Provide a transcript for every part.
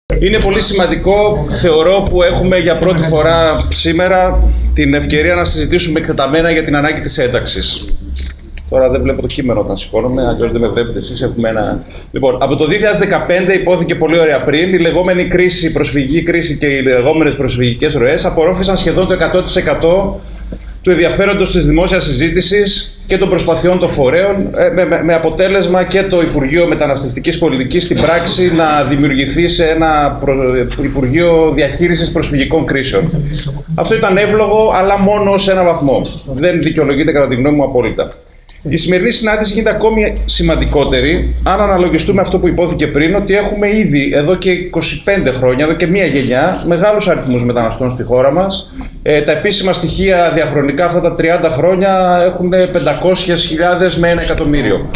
Είναι πολύ σημαντικό, θεωρώ, που έχουμε για πρώτη φορά σήμερα την ευκαιρία να συζητήσουμε εκτεταμένα για την ανάγκη της ένταξης. Τώρα δεν βλέπω το κείμενο όταν σηκώνομαι, αλλιώς δεν με βλέπετε εσείς. Έχουμε ένα... Λοιπόν, από το 2015 υπόθηκε πολύ ωραία πριν, η λεγόμενη κρίση, η προσφυγική κρίση και οι λεγόμενες προσφυγικές ροές απορρόφησαν σχεδόν το 100% του ενδιαφέροντος της δημόσιας συζήτησης και των προσπαθειών των φορέων, με αποτέλεσμα και το Υπουργείο Μεταναστευτικής Πολιτικής στην πράξη να δημιουργηθεί σε ένα Υπουργείο Διαχείρισης Προσφυγικών Κρίσεων. Αυτό ήταν εύλογο, αλλά μόνο σε ένα βαθμό. Δεν δικαιολογείται κατά τη γνώμη μου απόλυτα. Η σημερινή συνάντηση γίνεται ακόμη σημαντικότερη αν αναλογιστούμε αυτό που υπόθηκε πριν, ότι έχουμε ήδη εδώ και 25 χρόνια, εδώ και μία γενιά, μεγάλους αριθμούς μεταναστών στη χώρα μας. Τα επίσημα στοιχεία διαχρονικά αυτά τα 30 χρόνια έχουν 500.000 με 1 εκατομμύριο.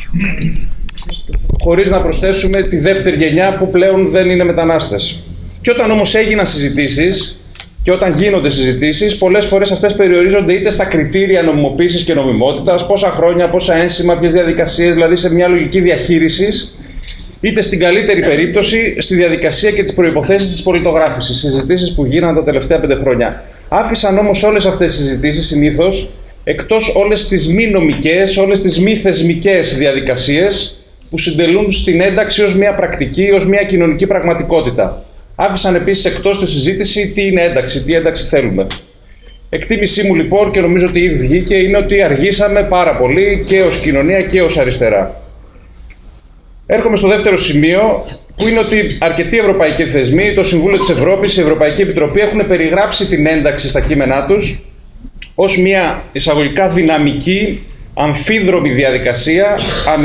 Χωρίς να προσθέσουμε τη δεύτερη γενιά που πλέον δεν είναι μετανάστες. Και όταν όμως έγιναν συζητήσεις, και όταν γίνονται συζητήσεις, πολλές φορές αυτές περιορίζονται είτε στα κριτήρια νομιμοποίησης και νομιμότητας, πόσα χρόνια, πόσα ένσημα, ποιες διαδικασίες, δηλαδή σε μια λογική διαχείρισης, είτε στην καλύτερη περίπτωση στη διαδικασία και τις προϋποθέσεις της πολιτογράφησης, συζητήσεις που γίνανε τα τελευταία 5 χρόνια. Άφησαν όμως όλες αυτές τις συζητήσεις συνήθως εκτός όλες τις μη νομικές, όλες τις μη θεσμικές διαδικασίες που συντελούν στην ένταξη ως μια πρακτική, ως μια κοινωνική πραγματικότητα. Άφησαν επίσης εκτός τη συζήτηση τι είναι ένταξη, τι ένταξη θέλουμε. Εκτίμησή μου λοιπόν, και νομίζω ότι ήδη βγήκε, είναι ότι αργήσαμε πάρα πολύ και ως κοινωνία και ως αριστερά. Έρχομαι στο δεύτερο σημείο, που είναι ότι αρκετοί ευρωπαϊκοί θεσμοί, το Συμβούλιο της Ευρώπης, η Ευρωπαϊκή Επιτροπή έχουν περιγράψει την ένταξη στα κείμενά τους ως μια εισαγωγικά δυναμική, αμφίδρομη διαδικασία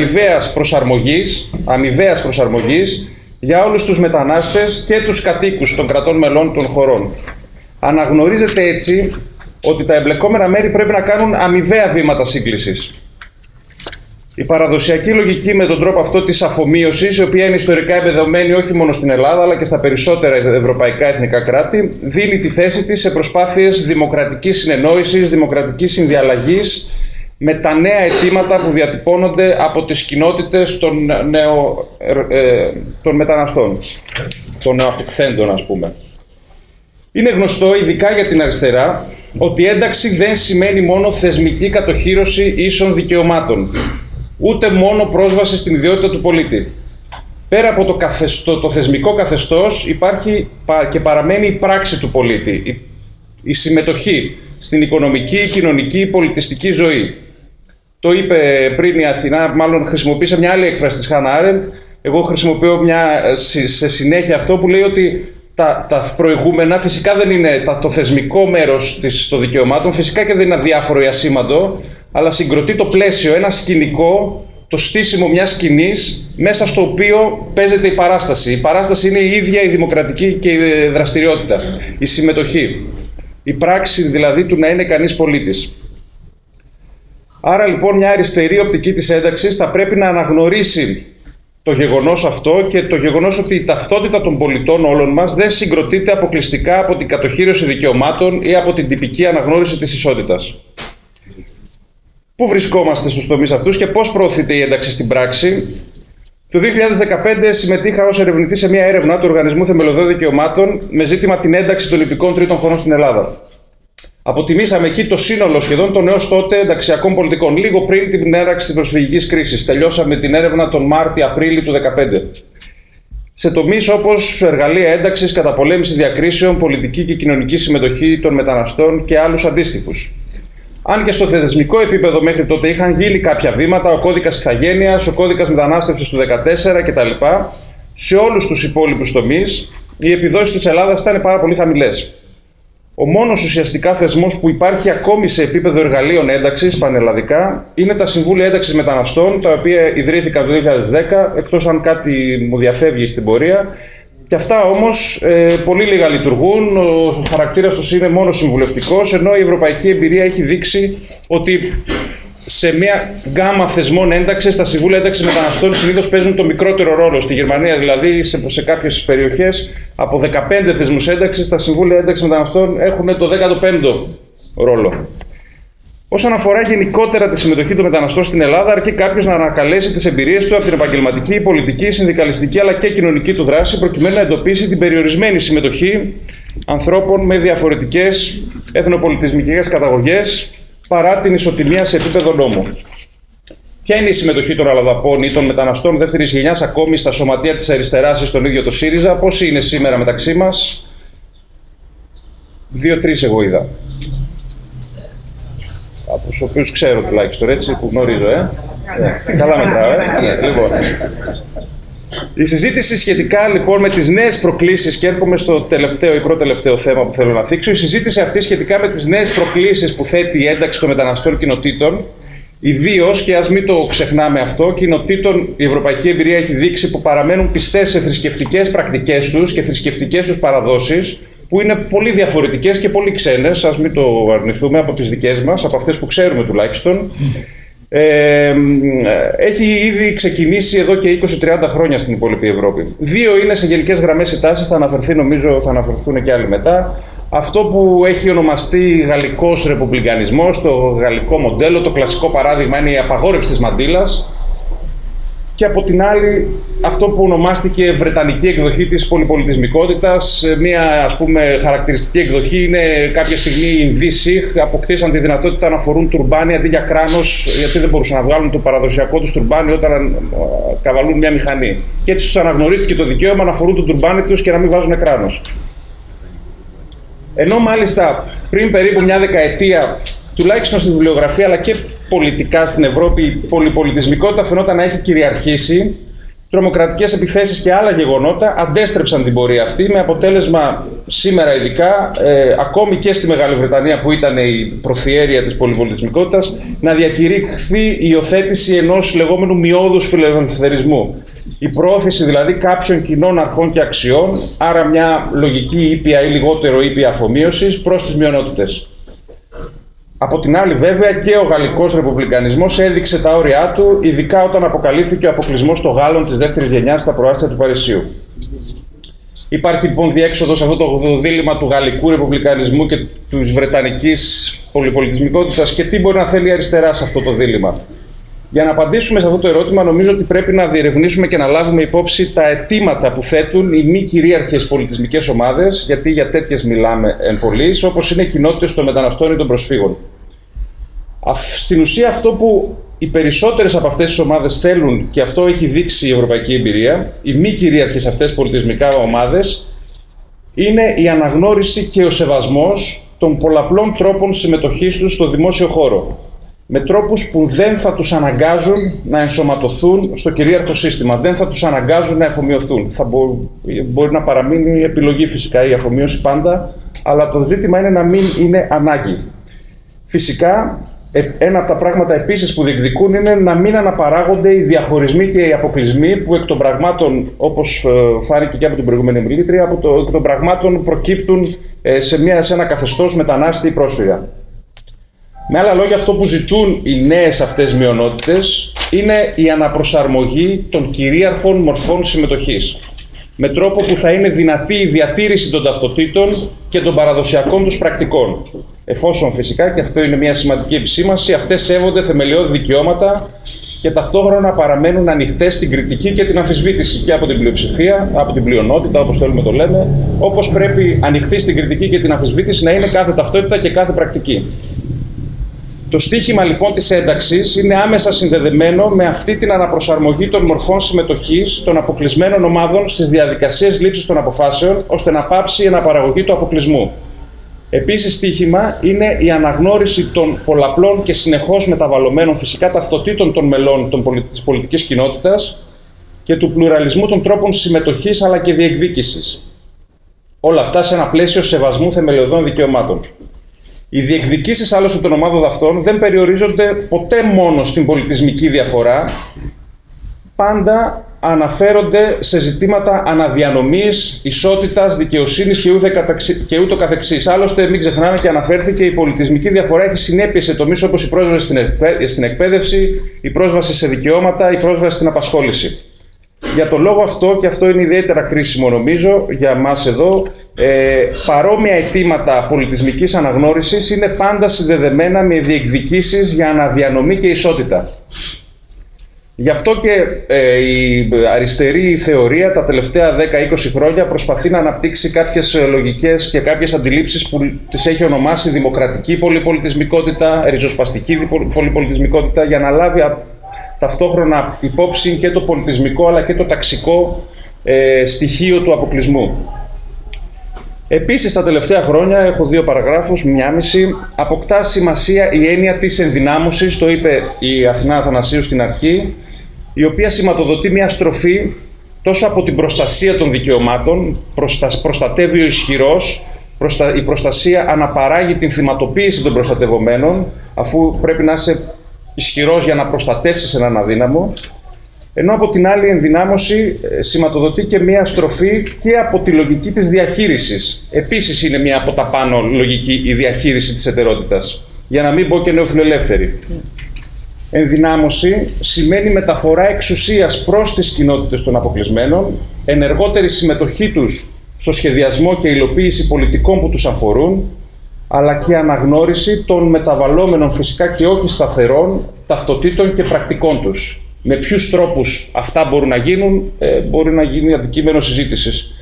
αμοιβαίας προσαρμογής για όλους τους μετανάστες και τους κατοίκους των κρατών μελών των χωρών. Αναγνωρίζεται έτσι ότι τα εμπλεκόμενα μέρη πρέπει να κάνουν αμοιβαία βήματα σύγκλησης. Η παραδοσιακή λογική με τον τρόπο αυτό της αφομοίωσης, η οποία είναι ιστορικά εμπεδομένη όχι μόνο στην Ελλάδα αλλά και στα περισσότερα ευρωπαϊκά εθνικά κράτη, δίνει τη θέση της σε προσπάθειες δημοκρατικής συνεννόησης, δημοκρατικής συνδιαλλαγής, με τα νέα αιτήματα που διατυπώνονται από τις κοινότητες των μεταναστών, των νεοαφιχθέντων ας πούμε. Είναι γνωστό, ειδικά για την αριστερά, ότι η ένταξη δεν σημαίνει μόνο θεσμική κατοχύρωση ίσων δικαιωμάτων, ούτε μόνο πρόσβαση στην ιδιότητα του πολίτη. Πέρα από το θεσμικό καθεστώς υπάρχει και παραμένει η πράξη του πολίτη, η συμμετοχή στην οικονομική, κοινωνική, πολιτιστική ζωή. Το είπε πριν η Αθηνά, μάλλον χρησιμοποίησε μια άλλη έκφραση της Χάνα Άρεντ. Εγώ χρησιμοποιώ σε συνέχεια αυτό που λέει ότι τα προηγούμενα φυσικά δεν είναι το θεσμικό μέρος των δικαιωμάτων, φυσικά και δεν είναι αδιάφορο ή ασήμαντο, αλλά συγκροτεί το πλαίσιο, ένα σκηνικό, το στήσιμο μιας σκηνής μέσα στο οποίο παίζεται η παράσταση. Η παράσταση είναι η ίδια η δημοκρατική και η δραστηριότητα, η συμμετοχή. Η πράξη δηλαδή του να είναι κανείς πολίτης. Άρα λοιπόν μια αριστερή οπτική της ένταξης θα πρέπει να αναγνωρίσει το γεγονός αυτό και το γεγονός ότι η ταυτότητα των πολιτών όλων μας δεν συγκροτείται αποκλειστικά από την κατοχύρωση δικαιωμάτων ή από την τυπική αναγνώριση της ισότητας. Πού βρισκόμαστε στους τομείς αυτούς και πώς προωθείται η ένταξη στην πράξη? Το 2015 συμμετείχα ως ερευνητής σε μια έρευνα του Οργανισμού Θεμελιωδών Δικαιωμάτων με ζήτημα την ένταξη των υπηκών τρίτων χωρών στην Ελλάδα. Αποτιμήσαμε εκεί το σύνολο σχεδόν των έως τότε ενταξιακών πολιτικών, λίγο πριν την έναρξη της προσφυγικής κρίσης. Τελειώσαμε την έρευνα τον Μάρτιο-Απρίλιο του 2015. Σε τομείς όπως εργαλεία ένταξης, καταπολέμηση διακρίσεων, πολιτική και κοινωνική συμμετοχή των μεταναστών και άλλους αντίστοιχους. Αν και στο θεσμικό επίπεδο μέχρι τότε είχαν γίνει κάποια βήματα, ο κώδικας ηθαγένειας, ο κώδικας μετανάστευσης του 2014 κτλ., σε όλους τους υπόλοιπους τομείς οι επιδόσεις της Ελλάδας ήταν πάρα πολύ χαμηλές. Ο μόνος ουσιαστικά θεσμός που υπάρχει ακόμη σε επίπεδο εργαλείων ένταξης πανελλαδικά είναι τα Συμβούλια Ένταξης Μεταναστών, τα οποία ιδρύθηκαν το 2010, εκτός αν κάτι μου διαφεύγει στην πορεία. Και αυτά όμως πολύ λίγα λειτουργούν, ο χαρακτήρας τους είναι μόνο συμβουλευτικός, ενώ η ευρωπαϊκή εμπειρία έχει δείξει ότι σε μια γκάμα θεσμών ένταξης, τα Συμβούλια Ένταξης Μεταναστών συνήθως παίζουν το μικρότερο ρόλο. Στη Γερμανία δηλαδή, σε κάποιες περιοχές, από 15 θεσμούς ένταξης, τα Συμβούλια Ένταξης Μεταναστών έχουν το 15ο ρόλο. Όσον αφορά γενικότερα τη συμμετοχή των μεταναστών στην Ελλάδα, αρκεί κάποιος να ανακαλέσει τις εμπειρίες του από την επαγγελματική, πολιτική, συνδικαλιστική αλλά και κοινωνική του δράση, προκειμένου να εντοπίσει την περιορισμένη συμμετοχή ανθρώπων με διαφορετικές εθνοπολιτισμικές καταγωγές παρά την ισοτιμία σε επίπεδο νόμου. Ποια είναι η συμμετοχή των αλλοδαπών ή των μεταναστών δεύτερης γενιάς ακόμη στα σωματεία της αριστεράς ή στον ίδιο το ΣΥΡΙΖΑ, πόσοι είναι σήμερα μεταξύ μας? 2-3 εγώ είδα. Από τους οποίους ξέρω τουλάχιστον, έτσι, που γνωρίζω, Καλά μετράω, Λοιπόν. Η συζήτηση σχετικά λοιπόν με τις νέες προκλήσεις, και έρχομαι στο τελευταίο ή προτελευταίο θέμα που θέλω να θίξω, η συζήτηση αυτή σχετικά με τις νέες προκλήσεις που θέτει η ένταξη των μεταναστών κοινοτήτων, ιδίως, και ας μην το ξεχνάμε αυτό, κοινοτήτων η ευρωπαϊκή εμπειρία έχει δείξει που παραμένουν πιστές σε θρησκευτικές πρακτικές τους και θρησκευτικές τους παραδόσεις, που είναι πολύ διαφορετικές και πολύ ξένες, ας μην το αρνηθούμε, από τις δικές μας, από αυτές που ξέρουμε τουλάχιστον. Έχει ήδη ξεκινήσει εδώ και 20-30 χρόνια στην υπόλοιπη Ευρώπη. Δύο είναι σε γενικές γραμμές οι τάσεις, θα αναφερθεί, νομίζω θα αναφερθούν και άλλοι μετά. Αυτό που έχει ονομαστεί γαλλικός ρεπουμπλικανισμός, το γαλλικό μοντέλο, το κλασικό παράδειγμα είναι η απαγόρευση της μαντήλας. Και από την άλλη, αυτό που ονομάστηκε βρετανική εκδοχή της πολυπολιτισμικότητας, μια ας πούμε χαρακτηριστική εκδοχή είναι κάποια στιγμή οι Ινδοί Σιχ αποκτήσαν τη δυνατότητα να φορούν τουρμπάνι αντί για κράνος, γιατί δεν μπορούσαν να βγάλουν το παραδοσιακό τους τουρμπάνι όταν καβαλούν μια μηχανή. Και έτσι τους αναγνωρίστηκε το δικαίωμα να φορούν το τουρμπάνι τους και να μην βάζουν κράνος. Ενώ μάλιστα πριν περίπου μια δεκαετία, τουλάχιστον στη βιβλιογραφία αλλά και πολιτικά στην Ευρώπη, η πολυπολιτισμικότητα φαινόταν να έχει κυριαρχήσει, τρομοκρατικές επιθέσεις και άλλα γεγονότα αντέστρεψαν την πορεία αυτή, με αποτέλεσμα σήμερα ειδικά, ακόμη και στη Μεγάλη Βρετανία που ήταν η προθιέρεια της πολυπολιτισμικότητας, να διακηρυχθεί η υιοθέτηση ενός λεγόμενου μειώδους φιλελευθερισμού. Η προώθηση δηλαδή κάποιων κοινών αρχών και αξιών, άρα μια λογική ήπια ή λιγότερο ήπια αφομοίωσης προς τις μειονότητες. Από την άλλη, βέβαια, και ο γαλλικός ρεπουμπλικανισμός έδειξε τα όρια του, ειδικά όταν αποκαλύφθηκε ο αποκλεισμός των Γάλλων της δεύτερης γενιάς στα προάστια του Παρισιού. Υπάρχει λοιπόν διέξοδο σε αυτό το δίλημμα του γαλλικού ρεπουμπλικανισμού και της βρετανικής πολυπολιτισμικότητας, και τι μπορεί να θέλει η αριστερά σε αυτό το δίλημμα. Για να απαντήσουμε σε αυτό το ερώτημα, νομίζω ότι πρέπει να διερευνήσουμε και να λάβουμε υπόψη τα αιτήματα που θέτουν οι μη κυρίαρχες πολιτισμικές ομάδες, γιατί για τέτοιες μιλάμε εν πολλοίς, όπως είναι οι κοινότητες των μεταναστών ή των προσφύγων. Στην ουσία, αυτό που οι περισσότερες από αυτές τις ομάδες θέλουν, και αυτό έχει δείξει η ευρωπαϊκή εμπειρία, οι μη κυρίαρχες αυτές πολιτισμικά ομάδες, είναι η αναγνώριση και ο σεβασμός των πολλαπλών τρόπων συμμετοχής τους στο δημόσιο χώρο, με τρόπους που δεν θα τους αναγκάζουν να ενσωματωθούν στο κυρίαρχο σύστημα, δεν θα τους αναγκάζουν να αφομοιωθούν. Μπορεί να παραμείνει επιλογή φυσικά η αφομοίωση πάντα, αλλά το ζήτημα είναι να μην είναι ανάγκη. Φυσικά, ένα από τα πράγματα επίσης που διεκδικούν είναι να μην αναπαράγονται οι διαχωρισμοί και οι αποκλεισμοί που εκ των πραγμάτων, όπως φάνηκε και από την προηγούμενη μιλήτρια, εκ των πραγμάτων προκύπτουν σε ένα καθεστώς μετανάστη ή πρόσφυγα. Με άλλα λόγια, αυτό που ζητούν οι νέες αυτές μειονότητες είναι η αναπροσαρμογή των κυρίαρχων μορφών συμμετοχής, με τρόπο που θα είναι δυνατή η διατήρηση των ταυτοτήτων και των παραδοσιακών τους πρακτικών. Εφόσον φυσικά, και αυτό είναι μια σημαντική επισήμανση, αυτές σέβονται θεμελιώδη δικαιώματα και ταυτόχρονα παραμένουν ανοιχτές στην κριτική και την αμφισβήτηση και από την πλειοψηφία, από την πλειονότητα, όπως θέλουμε το λέμε, όπως πρέπει ανοιχτή στην κριτική και την αμφισβήτηση να είναι κάθε ταυτότητα και κάθε πρακτική. Το στίχημα λοιπόν της ένταξης είναι άμεσα συνδεδεμένο με αυτή την αναπροσαρμογή των μορφών συμμετοχής των αποκλεισμένων ομάδων στις διαδικασίες λήψης των αποφάσεων, ώστε να πάψει η αναπαραγωγή του αποκλεισμού. Επίσης, στίχημα είναι η αναγνώριση των πολλαπλών και συνεχώς μεταβαλλωμένων φυσικά ταυτοτήτων των μελών της πολιτικής κοινότητας και του πλουραλισμού των τρόπων συμμετοχής αλλά και διεκδίκησης. Όλα αυτά σε ένα πλαίσιο σεβασμού θεμελιωδών δικαιωμάτων. Οι διεκδικήσεις άλλωστε των ομάδων αυτών δεν περιορίζονται ποτέ μόνο στην πολιτισμική διαφορά, πάντα αναφέρονται σε ζητήματα αναδιανομής, ισότητας, δικαιοσύνης και ούτω καθεξής. Άλλωστε, μην ξεχνάμε, και αναφέρθηκε, η πολιτισμική διαφορά έχει συνέπειες σε τομείς όπως η πρόσβαση στην εκπαίδευση, η πρόσβαση σε δικαιώματα, η πρόσβαση στην απασχόληση. Για τον λόγο αυτό, και αυτό είναι ιδιαίτερα κρίσιμο νομίζω για εμάς εδώ, παρόμοια αιτήματα πολιτισμικής αναγνώρισης είναι πάντα συνδεδεμένα με διεκδικήσεις για αναδιανομή και ισότητα. Γι' αυτό και η αριστερή θεωρία τα τελευταία 10-20 χρόνια προσπαθεί να αναπτύξει κάποιες λογικές και κάποιες αντιλήψεις που τις έχει ονομάσει δημοκρατική πολυπολιτισμικότητα, ριζοσπαστική πολυπολιτισμικότητα, για να λάβει ταυτόχρονα υπόψη και το πολιτισμικό αλλά και το ταξικό στοιχείο του αποκλεισμού. Επίσης, τα τελευταία χρόνια, έχω 2 παραγράφους, 1,5, αποκτά σημασία η έννοια της ενδυνάμωσης, το είπε η Αθηνά Αθανασίου στην αρχή, η οποία σηματοδοτεί μια στροφή τόσο από την προστασία των δικαιωμάτων, προστατεύει ο ισχυρός, η προστασία αναπαράγει την θυματοποίηση των προστατευομένων, αφού πρέπει να είσαι ισχυρός για να προστατεύσεις έναν αδύναμο, ενώ από την άλλη η ενδυνάμωση σηματοδοτεί και μία στροφή και από τη λογική της διαχείρισης. Επίσης είναι μία από τα πάνω λογική η διαχείριση της εταιρότητας, για να μην πω και νεοφιλελεύθερη. Ενδυνάμωση σημαίνει μεταφορά εξουσίας προς τις κοινότητες των αποκλεισμένων, ενεργότερη συμμετοχή τους στο σχεδιασμό και υλοποίηση πολιτικών που τους αφορούν, αλλά και αναγνώριση των μεταβαλλόμενων, φυσικά και όχι σταθερών, ταυτοτήτων και πρακτικών τους. Με ποιους τρόπους αυτά μπορούν να γίνουν, μπορεί να γίνει αντικείμενο συζήτησης.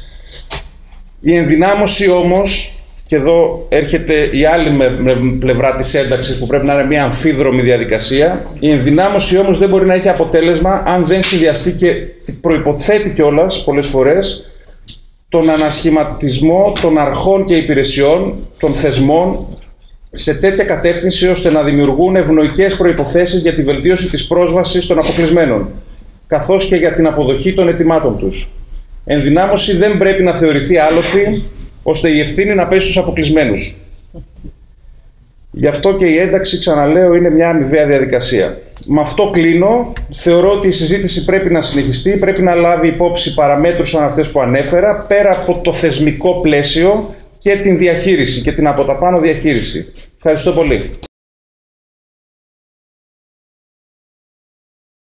Η ενδυνάμωση όμως, και εδώ έρχεται η άλλη πλευρά της ένταξης που πρέπει να είναι μια αμφίδρομη διαδικασία, η ενδυνάμωση όμως δεν μπορεί να έχει αποτέλεσμα αν δεν συνδυαστεί και προϋποθέτει κιόλας πολλές φορές τον ανασχηματισμό των αρχών και υπηρεσιών, των θεσμών, σε τέτοια κατεύθυνση ώστε να δημιουργούν ευνοϊκές προϋποθέσεις για τη βελτίωση της πρόσβασης των αποκλεισμένων, καθώς και για την αποδοχή των αιτημάτων τους. Ενδυνάμωση δεν πρέπει να θεωρηθεί άλοθη, ώστε η ευθύνη να πέσει στους αποκλεισμένους. Γι' αυτό και η ένταξη, ξαναλέω, είναι μια αμοιβαία διαδικασία. Με αυτό κλείνω. Θεωρώ ότι η συζήτηση πρέπει να συνεχιστεί, πρέπει να λάβει υπόψη παραμέτρους σαν αυτές που ανέφερα, πέρα από το θεσμικό πλαίσιο και την διαχείριση και την από τα πάνω διαχείριση. Ευχαριστώ πολύ.